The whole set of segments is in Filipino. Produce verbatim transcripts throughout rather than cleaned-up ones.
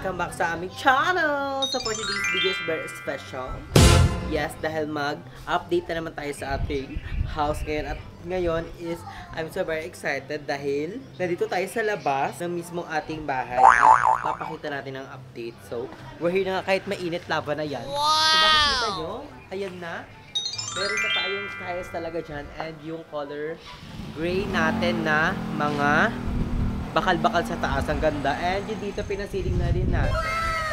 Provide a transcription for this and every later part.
welcome back sa aming channel! So for today's video is very special. Yes, dahil mag-update na naman tayo sa ating house ngayon. At ngayon is, I'm so very excited dahil nandito tayo sa labas ng mismong ating bahay. At papakita natin ang update. So, we're here na kahit mainit laban na yan. Wow! So, bakit kita nyo? Ayan na. Meron na tayong tiles talaga dyan. And yung color gray natin na mga bakal-bakal sa taas. Ang ganda. And yung dito pinasiling na din natin.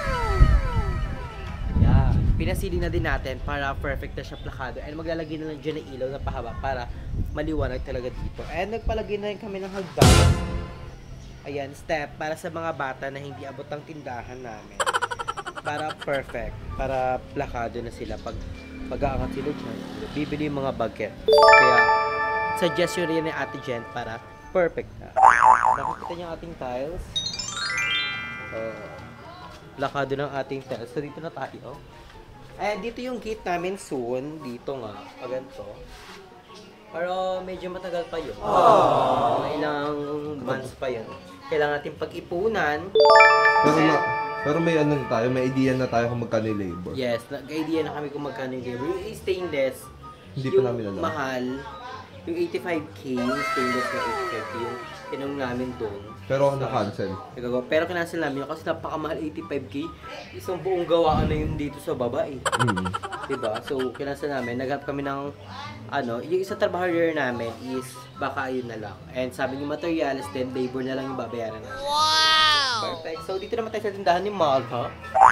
Yeah. Pinasiling na din natin para perfect na siya plakado. And maglalagay na lang dyan ng ilaw na pahaba para maliwanag talaga dito. And nagpalagay na rin kami ng hagdan. Ayan, step para sa mga bata na hindi abot ang tindahan namin. Para perfect. Para plakado na sila pag mag-aangat sila dyan. Bibili yung mga bucket. Kaya suggestion rin ni Ate Jen para perfect na. Nakikita niyo ang ating tiles. Uh, plakado ng ating tiles. So dito na tayo. Eh, dito yung gate namin soon. Dito nga. Paganto. Pero medyo matagal pa yun. Aww. Mga ilang months pa yun. Kailangan natin pag-ipunan. Pero, na, pero may ano na tayo, may idea na tayo kung magkano yung labor. Yes, nag-idea na kami kung magkano yung labor. Yung stainless, hindi yung pa namin alam. Mahal, yung eighty-five K, yung stainless na eighty-five K, yung tinong namin doon. Pero na-cancel. Pero kinancel namin yun kasi napakamahal eighty-five K. Isang buong gawaan na yun dito sa baba eh. Mm. Diba? So, kinancel namin. Naghanap kami ng, ano, yung isang trabahador namin is baka yun na lang. And sabi ni materials, then labor na lang yung babayaran namin. Wow! Perfect. So, dito naman tayo sa tindahan ni Malta.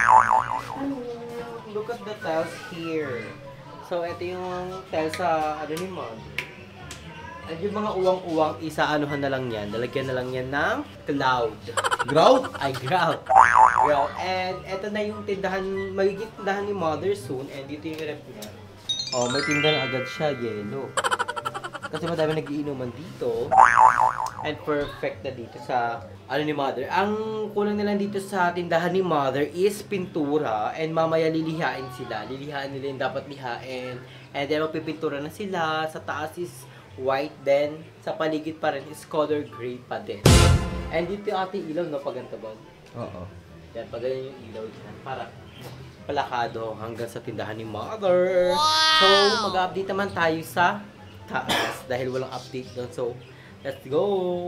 Look at the tiles here. So, ito yung tiles sa, ano ni Malta. At yung mga uwang-uwang, isa-anuhan na lang yan. Lalagyan na lang yan ng cloud. Grout? Ay, grout. Grout. And eto na yung tindahan, magiging tindahan ni Mother soon. And dito yung rep niya. Oh, may tindahan agad siya, yellow. Kasi madami nagiinuman dito. And perfect na dito sa, ano ni Mother. Ang kulang na lang dito sa tindahan ni Mother is pintura. And mamaya lilihain sila. Lilihain nila yung dapat lihain. And then magpipintura na sila. Sa taas is white, then sa paligid pa rin is color gray pa din. And dito yung ating ilaw, no? Paganto ba? Oo. Yan, pag ganyan yung ilaw dyan. Para palakado hanggang sa tindahan ni Mother. Wow! So, mag-update naman tayo sa taas dahil walang update doon. So, let's go!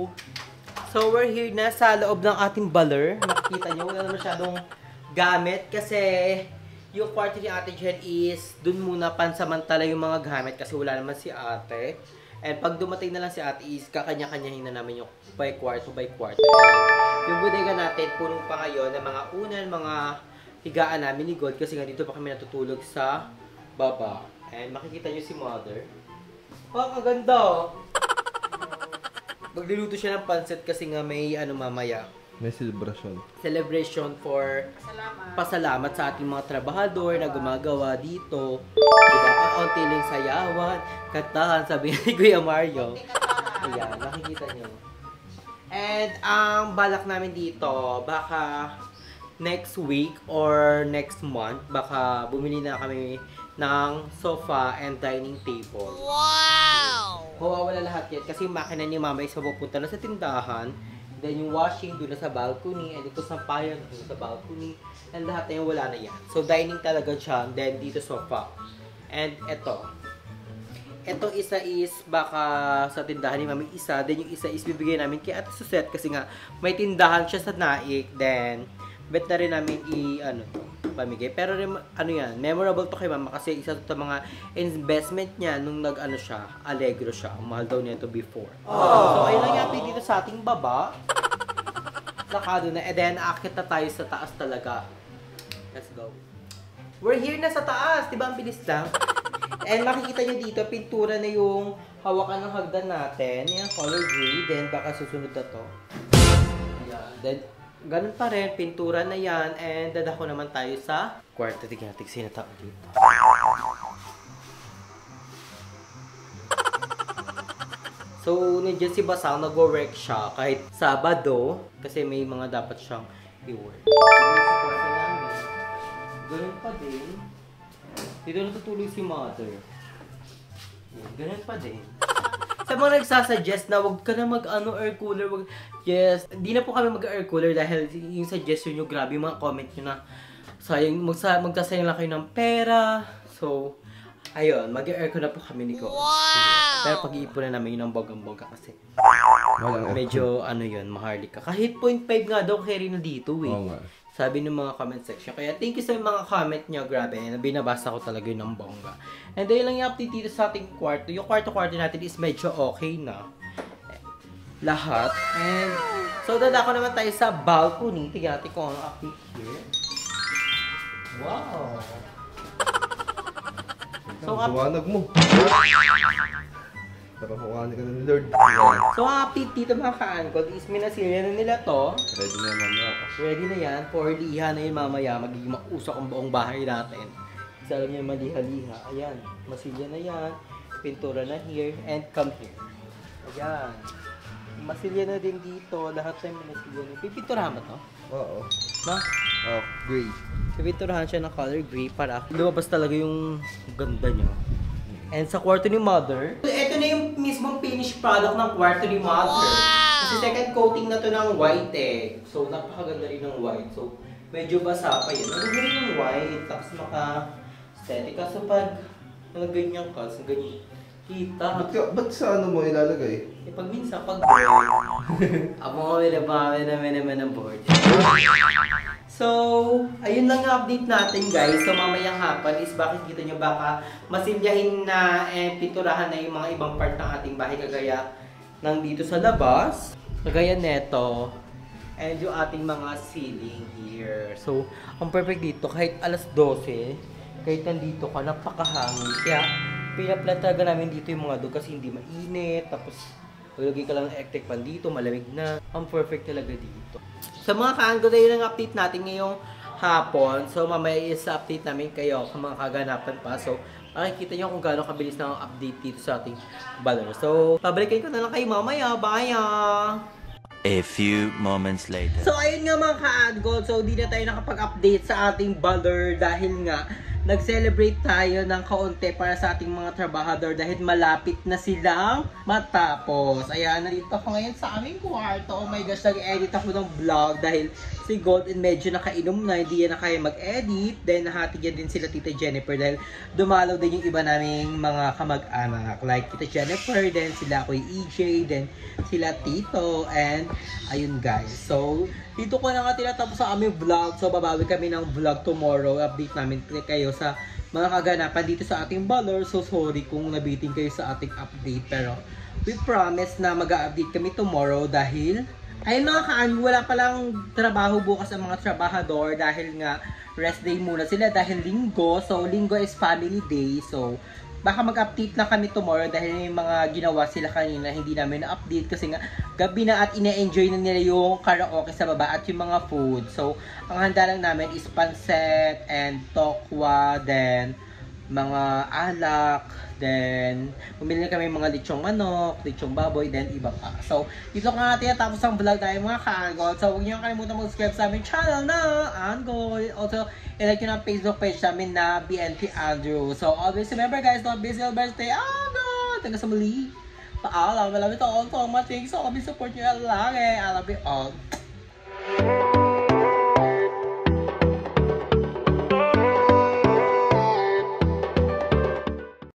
So, we're here na sa loob ng ating baler. Nakikita nyo, wala na masyadong gamit kasi yung kwarto ni Ate Jen is dun muna pansamantala yung mga gamit kasi wala naman si Ate. And pag dumating na lang si Ate is kakanya-kanyahin na namin yung by kwarto by kwarto. And yung bodega natin, punong pa ngayon ng mga unan, mga higaan namin ni Gold kasi nga dito pa kami natutulog sa baba. And makikita nyo si Mother. Oh, ang ganda! Magluluto siya ng pancit kasi nga may ano mamaya. May celebration. Celebration for pasalamat, pasalamat sa ating mga trabahador na gumagawa dito. Diba? Kaunti lang sayawan, kantahan, sabi ni Kuya Mario. Ayan, nakikita nyo. And ang balak namin dito, baka next week or next month, baka bumili na kami ng sofa and dining table. Wow! Mawawala lahat yan kasi yung makina ni Mama is mapupunta na sa tindahan. Then yung washing doon sa balcony, and ito sampayan doon sa balcony, and lahat na yung wala na yan. So dining talaga siya, then dito sofa. And ito. Itong isa is baka sa tindahan ni Mami isa, then yung isa is bibigay namin kay Ate Suset kasi nga may tindahan siya sa Naik, then bet na rin namin i ano to, pamigay. Pero ano yan, memorable to kay Mama kasi isa to sa mga investment niya nung nag ano siya, Allegro siya. Mahal daw niya ito before. Aww. So ayun lang yung dito sa ating baba. Lakado na. And then aakit na tayo sa taas talaga. Let's go. We're here na sa taas. Diba ang bilis lang? And makikita nyo dito, pintura na yung hawakan ng hagdan natin. Yung color gray. Then baka susunod na to. Ayan. Then ganun pa rin, pintura na yan, and dadako naman tayo sa kwarto. Tignan natin sinatao dito. So, nandiyan si Basang, nag-work siya kahit Sabado, kasi may mga dapat siyang i-work. So, sa kwarto namin, ganun pa din. Dito natutulog si Mother. Ganun pa din. So, Sa mga nagsasuggest na wag ka na mag-ano air cooler, wag... Yes, hindi na po kami mag-air cooler dahil yung suggestion nyo, grabe yung mga comment nyo na sayang, magsa, magkasayang lang kayo ng pera. So, ayun, mag-air ko na po kami ni Ko. Wow! Pero pag-iipunan namin yun ng bonggang-bongga kasi medyo ano yun, maharlika. Kahit point five nga daw carry na dito eh. Oo nga. Sabi ng mga comment section. Kaya thank you sa mga comment nyo. Grabe, binabasa ko talaga yun ng bongga. And dahil lang yung update dito sa ating kwarto. Yung kwarto-kwarto natin is medyo okay na. Lahat. And so, dadako naman tayo sa balcony. Tingnan natin kung ano update here. Wow! So, ang buwanag mo. Nakakuhanin ka na ni Lord. So, ang update dito mga ka-angkol is minasilya na nila to. Ready na yan mamaya. Ready na yan. For liha na yun mamaya. Magiging mausok ang buong bahay natin. Kasi alam niyo maliha-liha. Ayan. Masilya na yan. Pintura na here. And come here. Ayan. Masilya na din dito. Lahat tayo minasilya na. Pipinturahan ba to? Oo. No? Oh, gray. Pipinturahan siya ng color gray para lumabas talaga yung ganda niya. And sa kwarto ni Mother, ito na yung mismong finished product ng kwarto ni Mother. Wow! Kasi second coating na to ng white eh. So, napakaganda rin ng white. So, medyo basa pa yun. Maganda rin yung white, tapos maka-aesthetic. Kaso pag nag-ganyan ka, sa ganyan, kita. Ba't, ka, ba't sa ano mo ilalagay? Eh, pag minsan, pag board. Ako nga minabawin naman naman ng board. So, ayun lang yung update natin guys. So, mamayang hapon is bakit kita nyo baka masilyahin na and pinturahan na yung mga ibang part ng ating bahay kagaya ng dito sa labas. Kagaya neto. And yung ating mga ceiling here. So, ang perfect dito kahit alas dose, kahit nandito ka, napakahangin. Kaya, pinaplan talaga namin dito yung mga dog kasi hindi mainit. Tapos, lagay ka lang ng electric fan dito, malamig na. Ang perfect talaga dito. Sa mga kaanggo na yun ang update natin ngayong hapon. So, mamaya is-update namin kayo kung mga kaganapan pa. So, makikita nyo kung gaano kabilis na ang update dito sa ating balor. So, pabalikin ko na lang kayo mamaya. Bye! A few moments later. So, ayun nga mga ka-adgo. So, di na tayo nakapag-update sa ating balor dahil nga nag-celebrate tayo ng kaunti para sa ating mga trabahador dahil malapit na silang matapos. Ayan, narito ako ngayon sa aming kwarto. Oh my gosh, nag-edit ako ng vlog dahil si Golden medyo nakainom na, hindi yan na kaya mag-edit. Then, nahatigyan din sila Tita Jennifer dahil dumalaw din yung iba naming mga kamag-anak. Like Tita Jennifer, then sila Kuya E J, then sila Tito, and ayun guys. So, dito ko na nga tinatapos sa aming vlog. So, babawi kami ng vlog tomorrow. Update namin kayo sa mga kaganapan dito sa ating balor. So, sorry kung nabitin kayo sa ating update. Pero, we promise na mag-update kami tomorrow dahil ayun mga kaan, wala palang trabaho bukas ang mga trabahador dahil nga rest day muna sila dahil linggo. So, linggo is family day. So, baka mag-update na kami tomorrow dahil yung mga ginawa sila kanina hindi namin na-update kasi nga gabi na at ina-enjoy na nila yung karaoke sa baba at yung mga food. So, ang handa lang namin is pancet and tokwa, then mga alak, then bumili kami mga lechong manok, lechong baboy, then iba pa. So, dito ka nga tinatapos ang vlog tayo mga ka-Angol. So, huwag niyo kalimutan mag-subscribe sa aming channel na Angol. Also, i-like nyo ng Facebook page namin na B N P Andrew. So, always remember guys, don't be silver, stay Angol! Taga sa muli. Paalam, I love you all so much. Thank you so much. Support nyo lagi. I love you all.